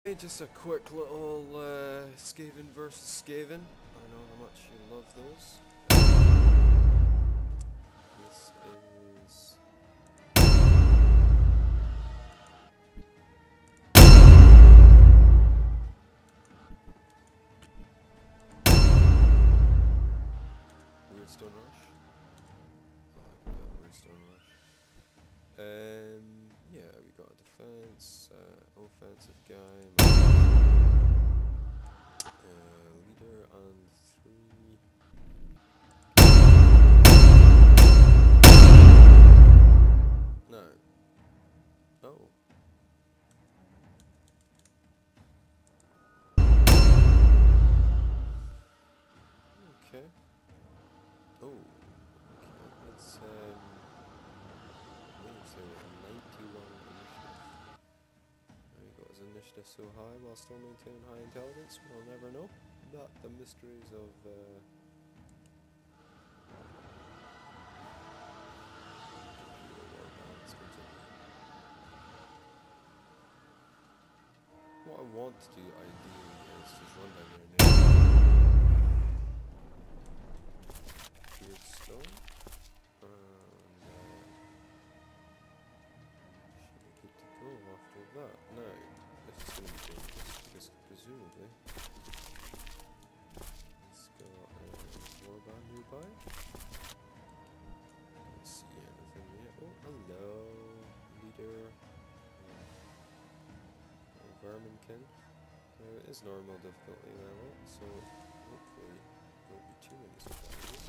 Just a quick little Skaven versus Skaven. I know how much you love those. This is... Weirdstone Rush. I like that Weirdstone Rush. Yeah, we got a defense, offensive guy, leader on 3. No. Oh. Okay. Oh. Okay. Let's so 91 initiative. There he got his initiative so high while still maintaining high intelligence. We'll never know. But the mysteries of what I want to do ideally is just run down there now. Weirdstone. Should be good to go after that. Now, this is going to be dangerous because presumably it's got a warband nearby. Can't see anything yet. Oh, hello, leader. Verminkin. It is normal difficulty level, so hopefully there won't be too many surprises.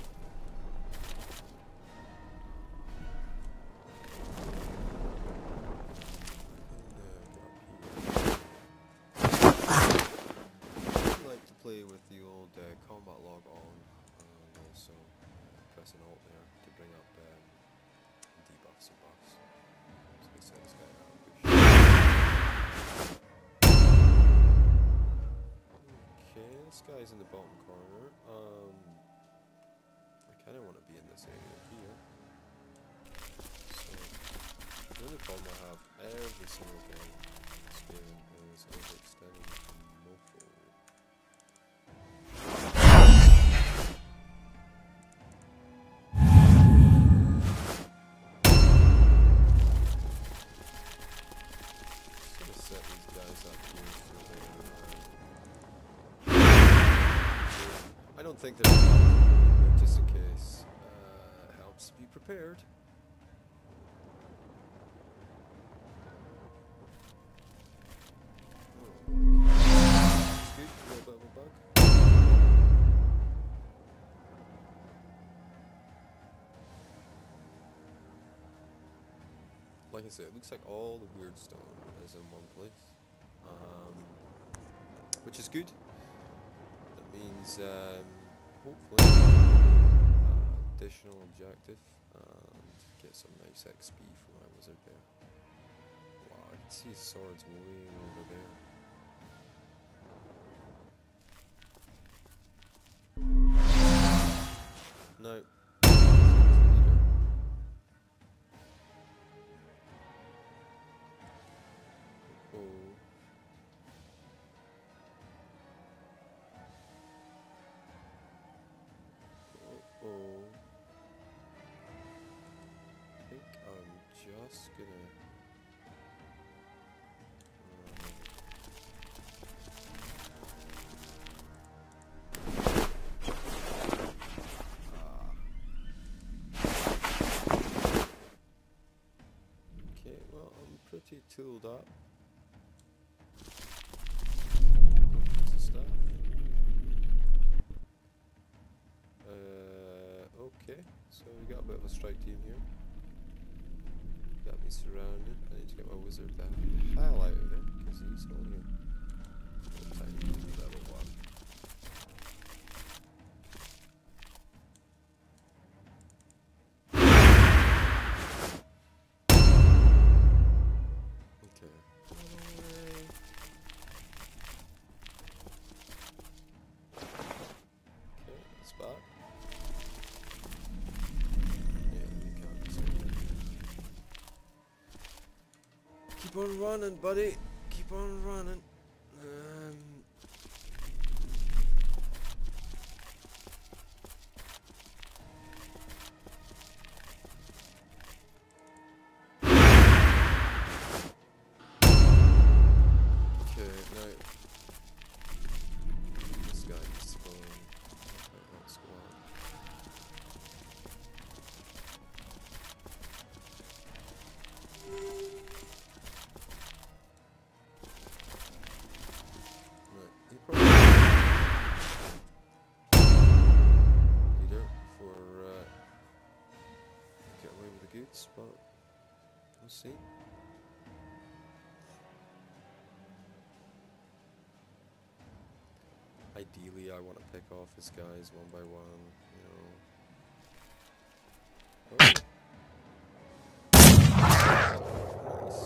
I like to play with the old combat log on, and also press an alt there to bring up debuffs and buffs. So we set this guy out. This guy's in the bottom corner. I kind of want to be in this area here. So, the only problem I have every single game in this game is overextending the mofo. Just gonna set these guys up here so they're I don't think there's but just in case, helps be prepared. Oh, okay. Good, a little bit of a bug. Like I said, it looks like all the Weirdstone is in one place, which is good. Means hopefully additional objective and get some nice XP from my wizard there. Wow, I can see his swords way over there. No. I think I'm just gonna okay, well, I'm pretty tooled up. Okay, so we got a bit of a strike team here. Got me surrounded. I need to get my wizard the hell out of there because he's only a tiny level 1. Okay. Okay, that's bad. Keep on running, buddy. Keep on running. see. Ideally, I want to pick off his guys one by one, you know. Oh. Nice.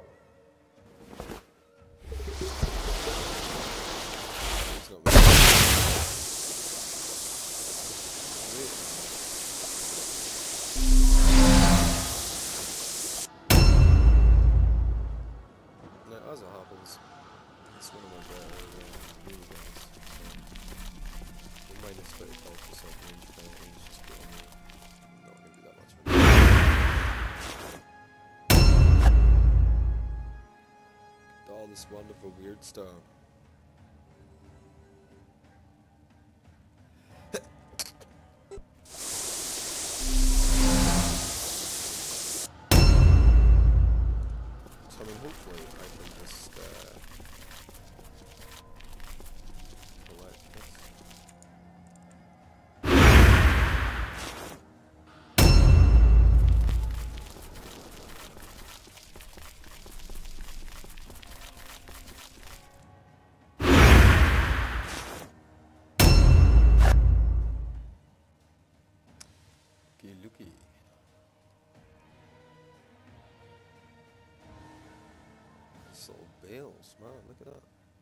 He's not moving. Now, as it happens, it's one of my better mini guns. Minus 35% range penalty is just not going to be that much for me. All this wonderful weird stone. So I mean, hopefully I can just collect this. Looky. This little bales, man, look at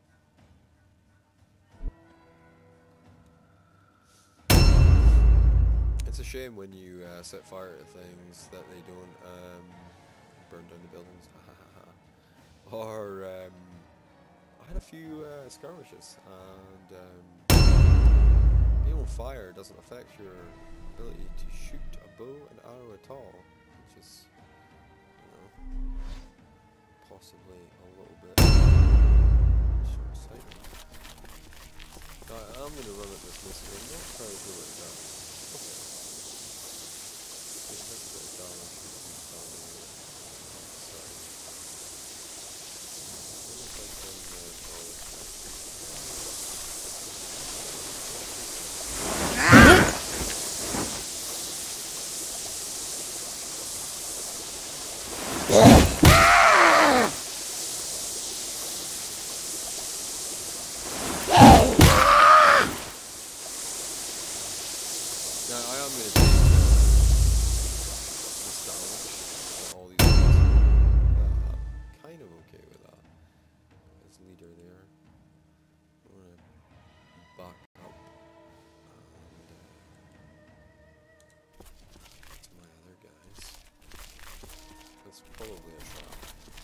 that. It's a shame when you set fire to things that they don't burn down the buildings. Or I had a few skirmishes, and being on fire doesn't affect your ability to shoot a bow and arrow at all, which is, you know, possibly a little bit short-sighted. I'm going to run at this missile. I'm not trying to do it down. Okay. It has a bit of damage from the side. What if I can draw this back? Now, I am going to take this damage on all these guys, but I'm kind of okay with that. As leader there, I'm going to back up and to my other guys. That's probably a trap.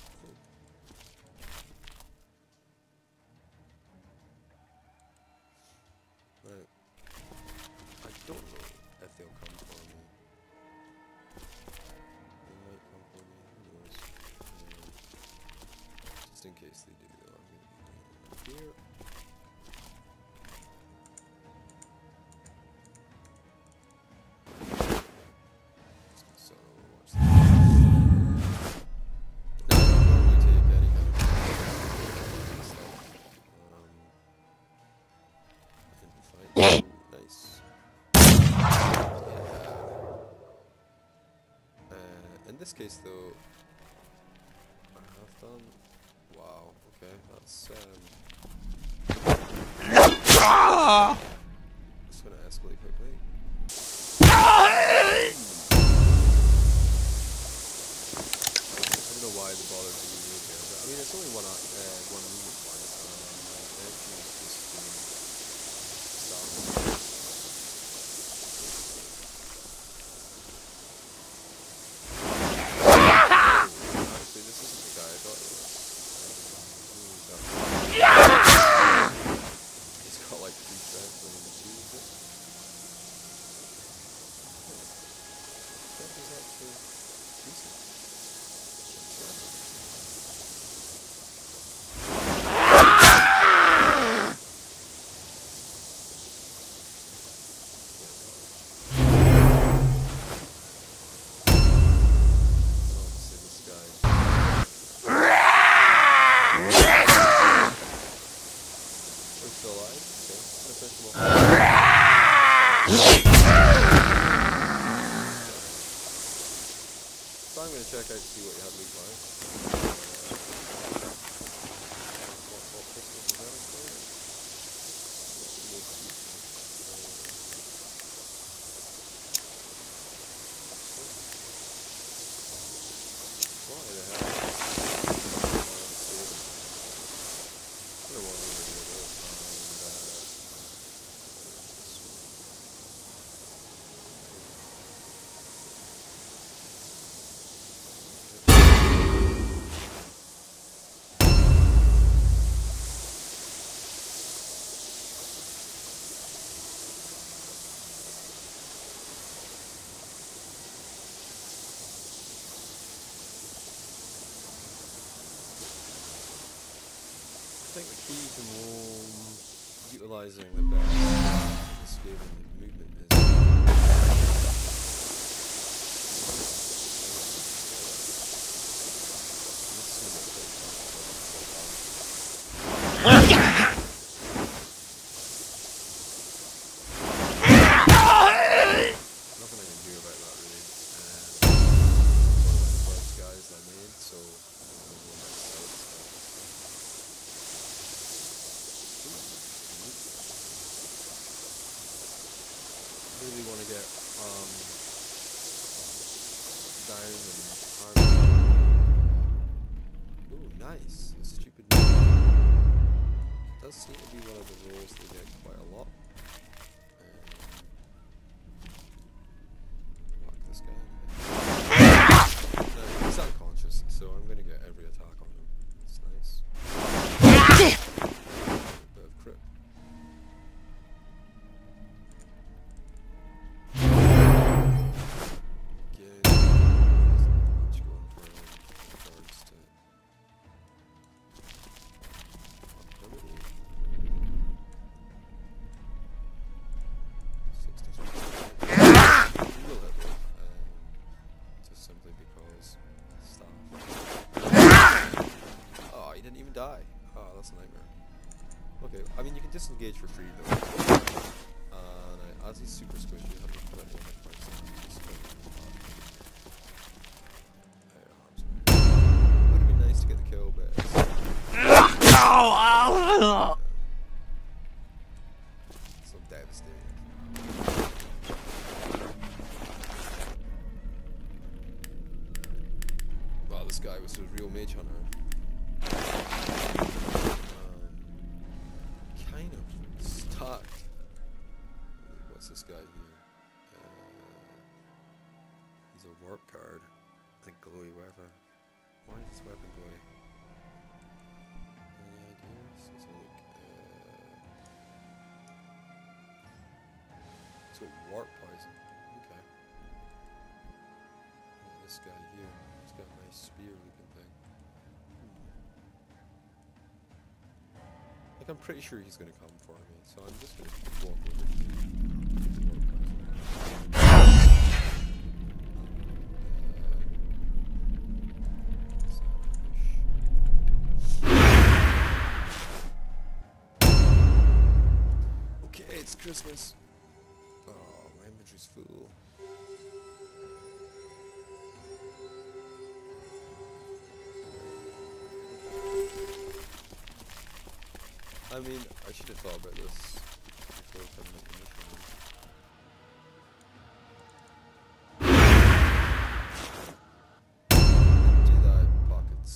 Right. I don't know if they'll come for me. They might come for me, who knows. Just in case they do, though, I'm going to be doing it here. So, watch this. Now, I don't normally take any kind of stuff. In the fight. Ooh, nice. In this case, though, I have done. Wow. Okay, that's it's gonna escalate quickly. I don't know why they bothered to remove here, but I mean it's only one movement point. My intention is just to start. Actually, this isn't the guy I thought it was. He's got like 3 cents and he chooses it. That is actually decent. there was over here though, I think the key to utilizing the best escape and movement is nothing I can do about that really. One of the first guys I made, so really want to get down and arm. Ooh, nice. A stupid move. Does seem to be one of the roles they get quite a lot. Whack this guy. No, he's unconscious, so I'm going to get every attack on him. It's nice. Bit of crit. Die. Oh, that's a nightmare. Okay, I mean you can disengage for free though. As he's super squishy, 121 hit points. Would have been nice to get the kill, but it's so devastating. Wow, this guy was a real mage hunter. Kind of stuck. What's this guy here? He's a warp card. I think glowy weapon. Why is this weapon glowy? Any ideas? Let's look. So warp poison. Okay. This guy here. He's got a nice spear looking thing. I'm pretty sure he's going to come for me, so I'm just going to walk over to okay, it's Christmas. Oh, my inventory's full. I mean, I should have thought about this before coming up with this one. Do that pockets.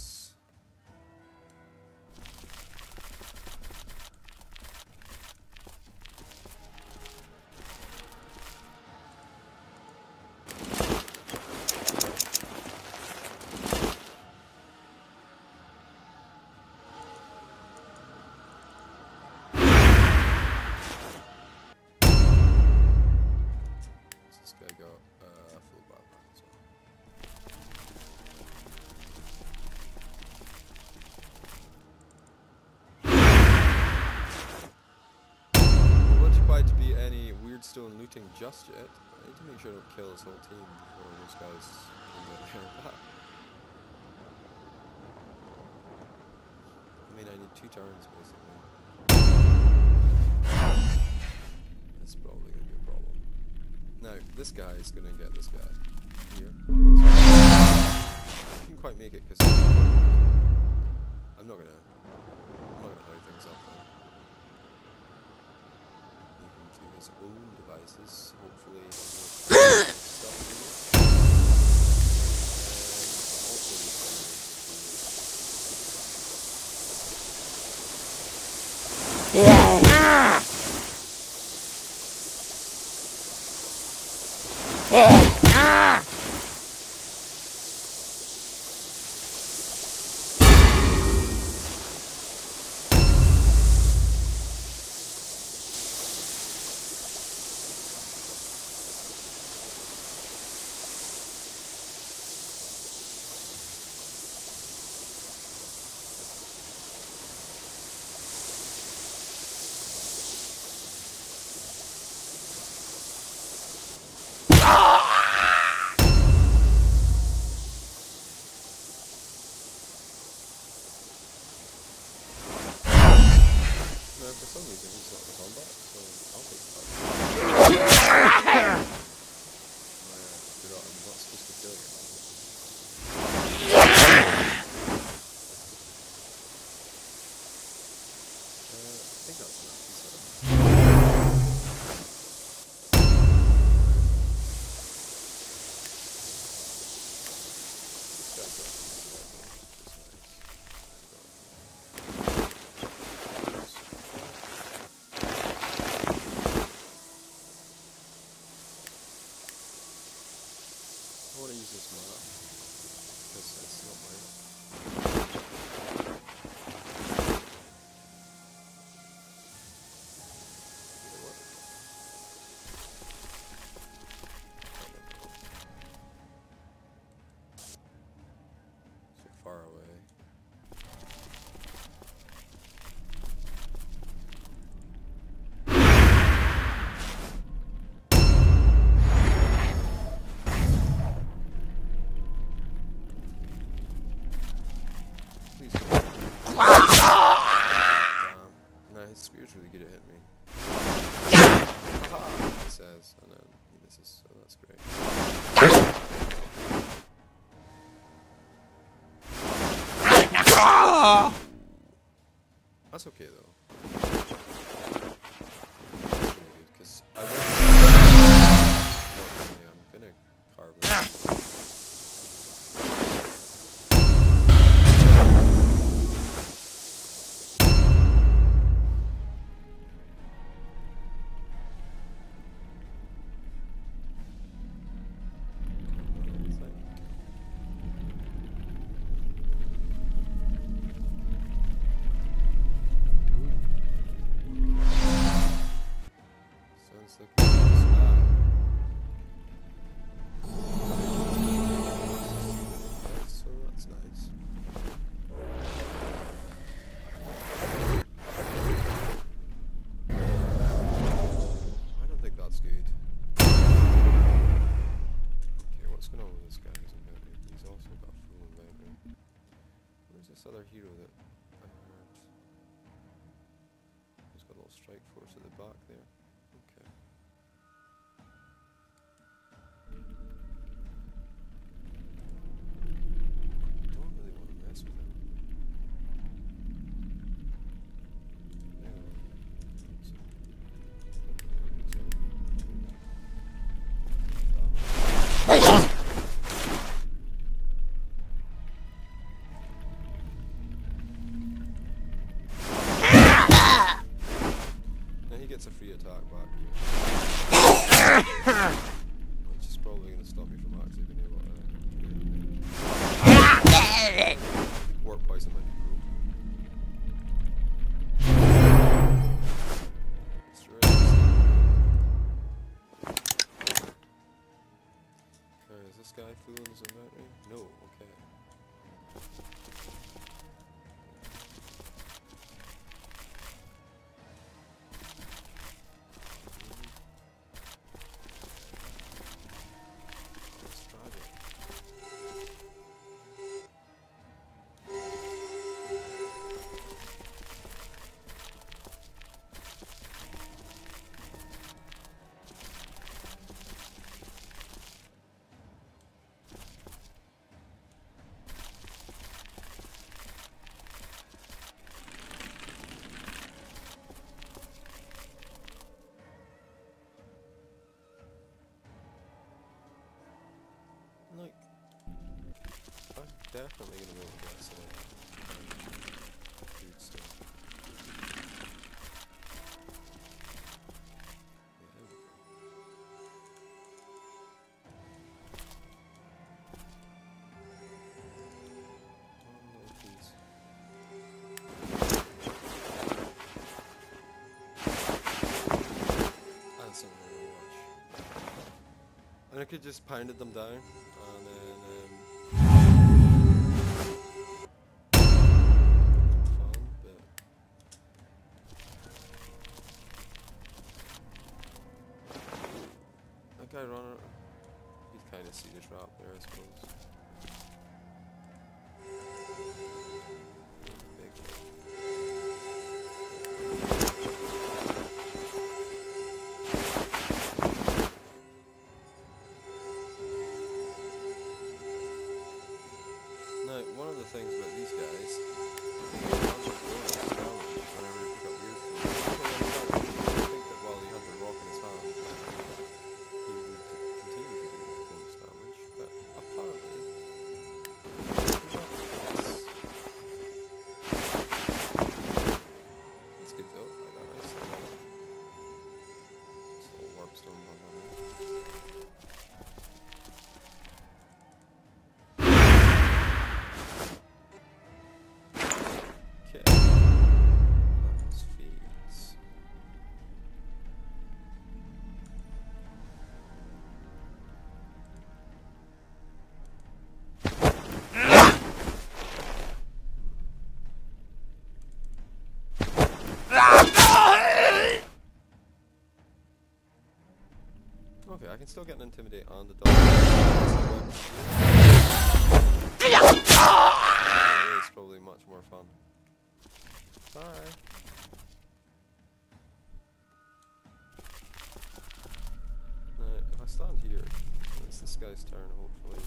To be any weird stone looting just yet. I need to make sure I don't kill this whole team before those guys can get their back. I mean, I need 2 turns basically. That's probably going to be a problem. Now, this guy is going to get this guy here. I can't quite make it because I'm not going to hurry things up though. His own devices, hopefully No, for some reason he's not in combat, so I'll take that. You're not, I'm not supposed to kill you. I think that's enough, he said. This guy's got some level, which is nice. I want to use this map because it's not mine. So far away. Please don't. Damn. Nah, his spear's really good at hitting me. He says, and then he misses, so that's great. That's okay though. Because I won't. I'm gonna carve it. Sounds like a nice map. So that's nice. I don't think that's good. Okay, what's going on with this guy's inventory? He's also got full inventory. Where's this other hero that I heard? He's got a little strike force at the back there. Okay. Don't really want to mess with him. Now he gets a free attack back here. Which is probably going to stop me from actually being able to warp poison might be cool. Is this guy fooling his inventory? No, okay. Let's try it. Like, I'm definitely gonna be able to get some food stuff. I could just pounded them down, and then fun, but that guy running, he'd kind of see the trap there, I suppose. Big one. Now, one of the things about these guys, whenever you pick up weird food, I think that while he had the rock in his hand, he would continue to do bonus damage, but apparently, it's good though, like that nice little warp stone on there. Okay. That's feeds. Okay, I can still get an intimidate on the dog. It's probably much more fun. Bye. Now, if I stand here, it's this guy's turn, hopefully.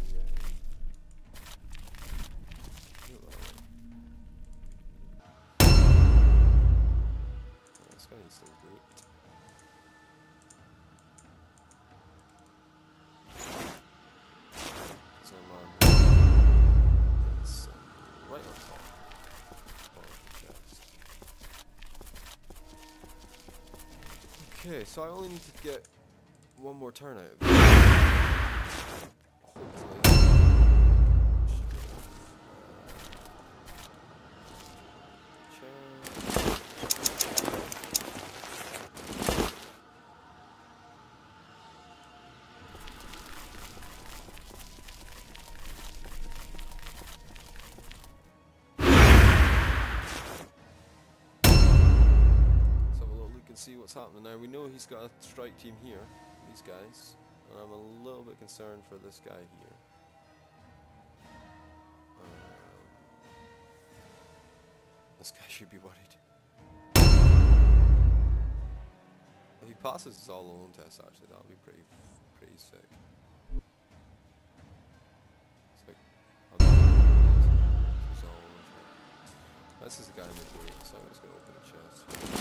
This guy needs to wait. So it's right on top of the chest. Okay, so I only need to get one more turn out of it. Hopefully. See what's happening now. We know he's got a strike team here, these guys, and I'm a little bit concerned for this guy here. This guy should be worried. If he passes his all-alone test, actually, that'll be pretty sick. It's like, this is the guy in the gate, so I'm just gonna open a chest.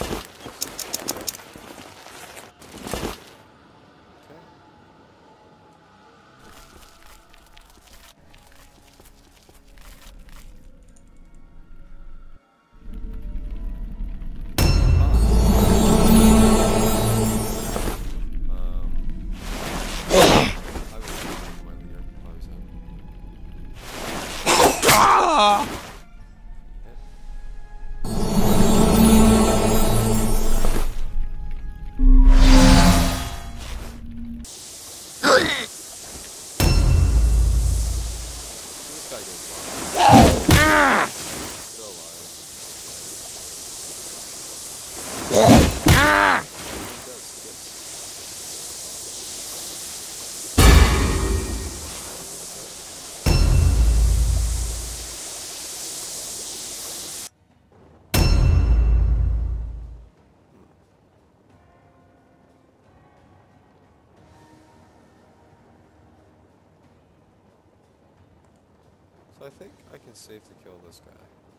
So I think I can safely kill this guy.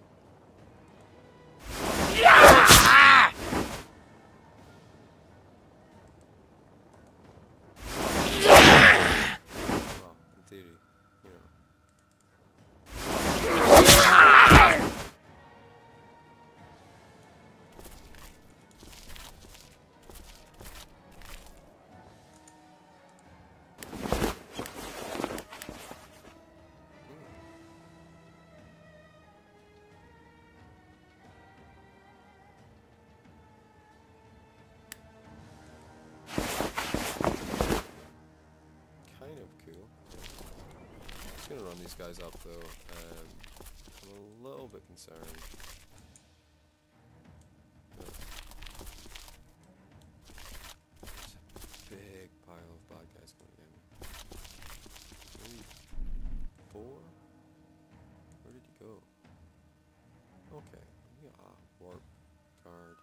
Well, in theory, you know. these guys up though. I'm a little bit concerned. There's a big pile of bad guys going in. Maybe 4? Where did he go? Okay, we got a warp card.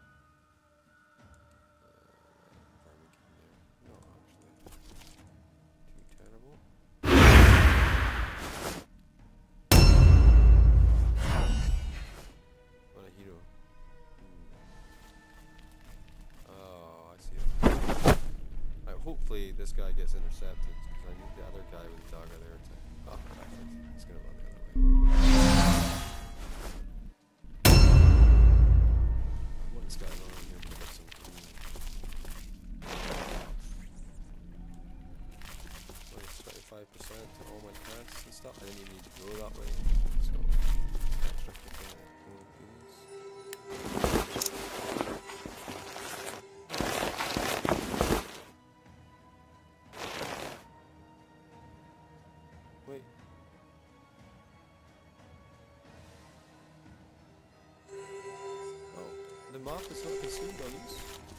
Farming in there. Not actually too terrible. What a hero. Oh, I see it. Right, hopefully this guy gets intercepted, because I need the other guy with the dagger there to... Oh, perfect. He's gonna run the other way. I want this guy running here to pick up some green. Minus 25% to all my quests and stuff. I didn't even need to go that way. So, extra gold keys. Wait. Oh, the map is not consumed on these.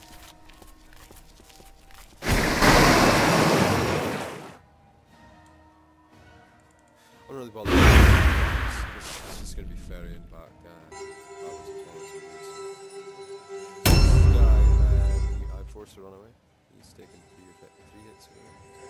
I'm not really bothered. It's just going to be ferrying back. This guy, I forced to run away. He's taken 3 hits away.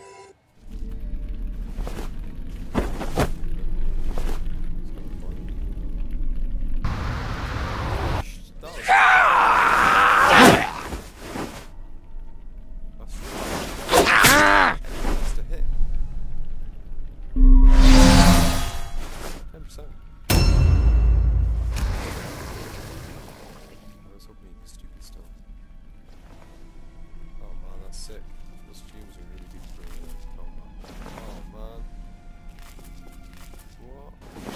Sick. Those fumes are really good for combat. Oh man. What?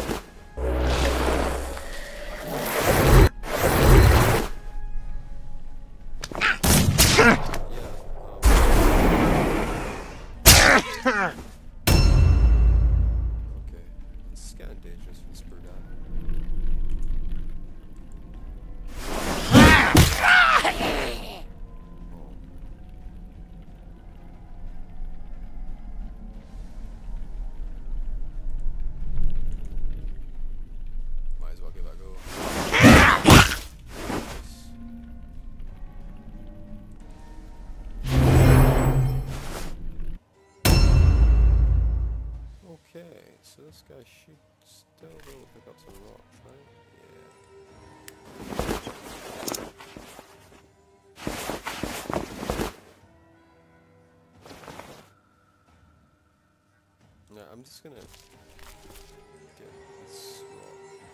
Yeah. Okay. It's getting dangerous for this poor guy. Okay, so this guy should still be able to pick up some rocks, right? Yeah. Now I'm just gonna get this rock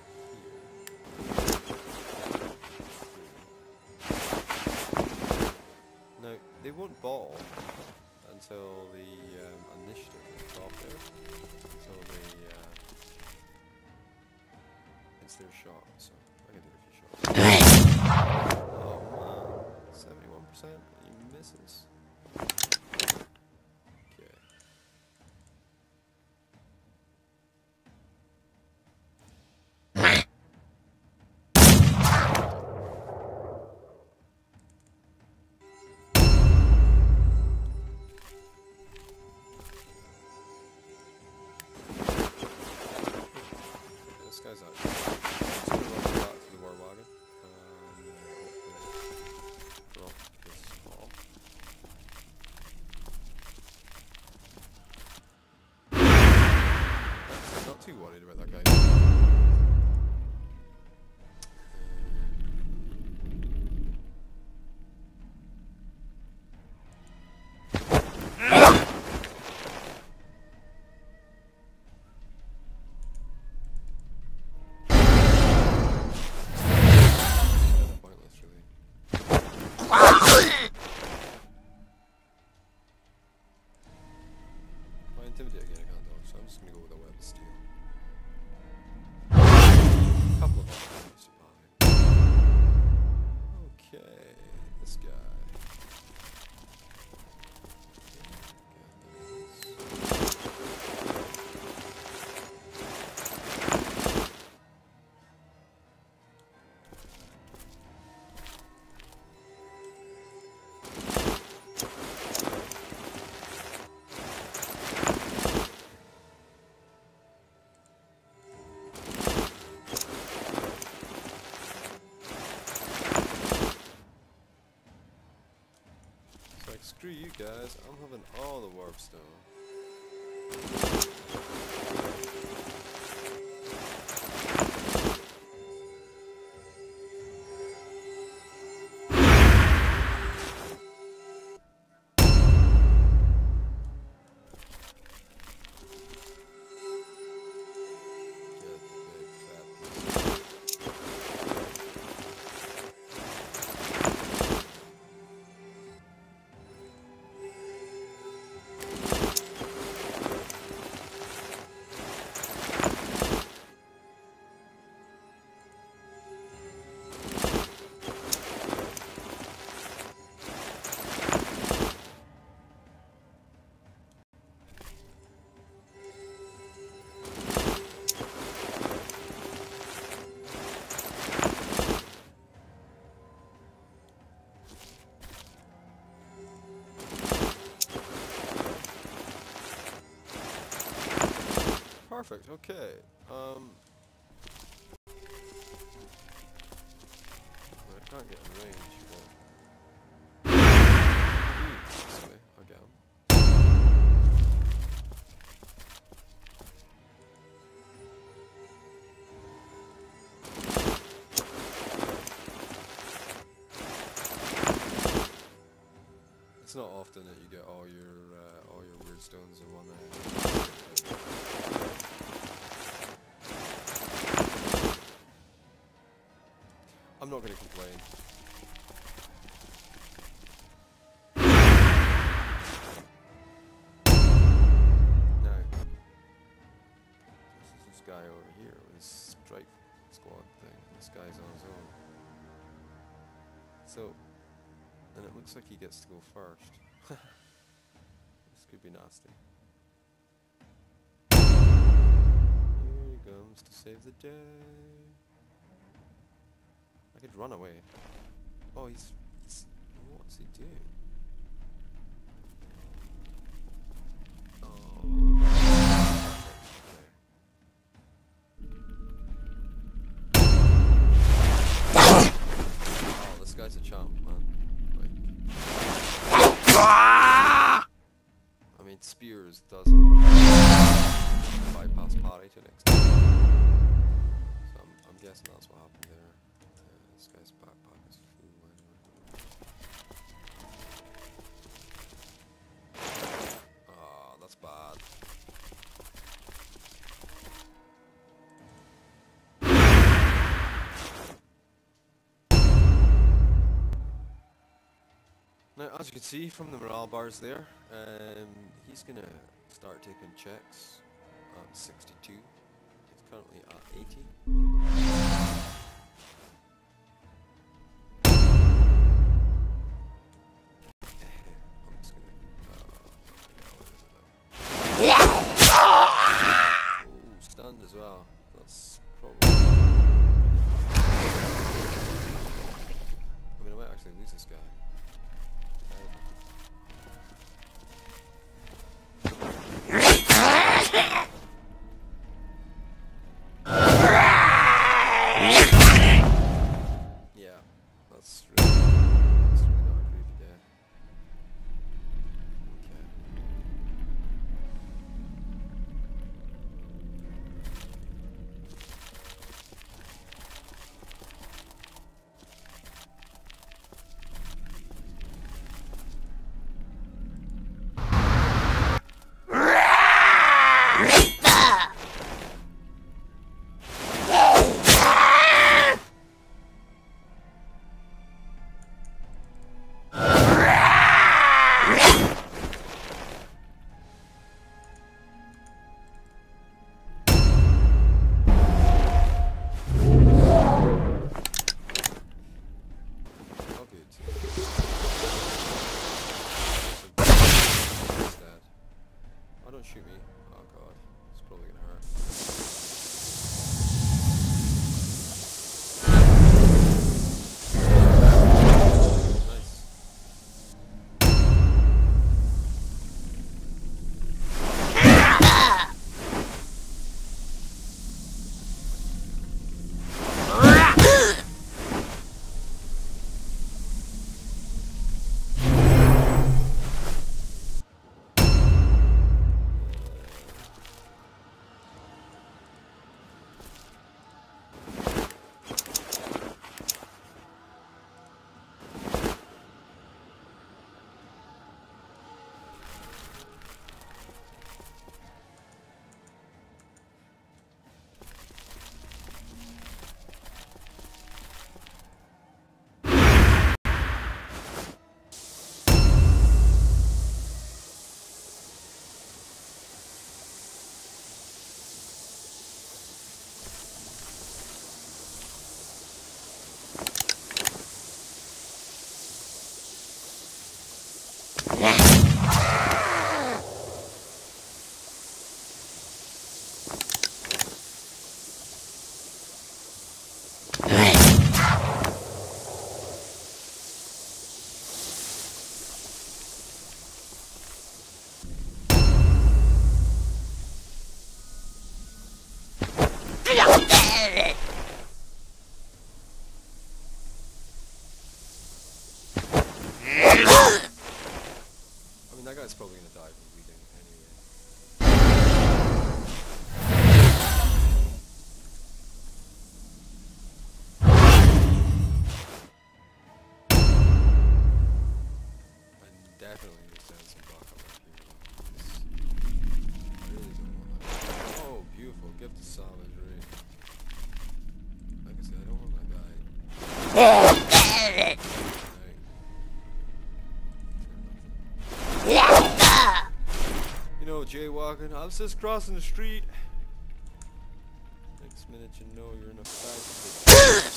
here. Now, they won't ball until the initiative is off there. Until they, it's their shot, so I can do a few shots. Oh man, 71%, he misses. Okay. This guy's out. I'm just gonna run back screw you guys, I'm having all the warp stone. Perfect, okay. Well, I can't get in range, but... This way, again. It's not often that you get all your weird stones in one area. I'm not going to complain. Now, this guy over here with his strike squad thing. This guy's on his own. So, and it looks like he gets to go first. This could be nasty. Here he comes to save the day. I could run away. Oh, he's what's he doing? Oh. Oh, this guy's a champ, man. Like, I mean, Spears doesn't bypass parry to an extent. So I'm guessing that's what happened there. This guy's backpack is full anyway. Oh, that's bad. Now, as you can see from the morale bars there, he's gonna start taking checks at 62. He's currently at 80. Stunned as well. That's probably... I mean, I might actually lose this guy. Yeah, that's really not a good idea. Okay. I mean, that guy's probably gonna die from bleeding anyway. I definitely need to send some backup up here. I really don't want that. Oh, beautiful. Gift of savagery. Like I said, I don't want that guy. You know, jaywalking. I was just crossing the street. Next minute, you know, you're in a fight.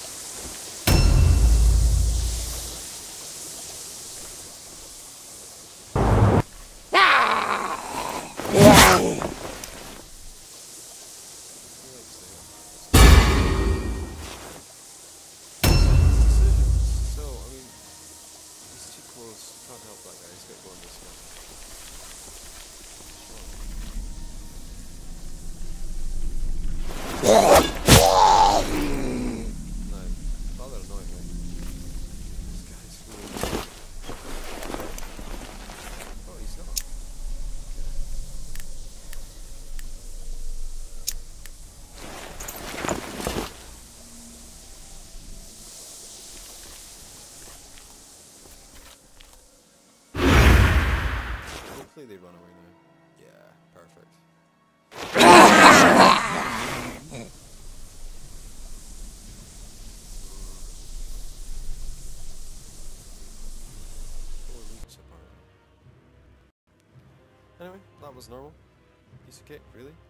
So, I mean, he's too close. Can't help that guy. He's got to go on this one. No, rather annoying, right? This guy's really... Oh, he's not. Hopefully they run away now. Yeah, perfect. Anyway, that was normal. Piece of cake, really.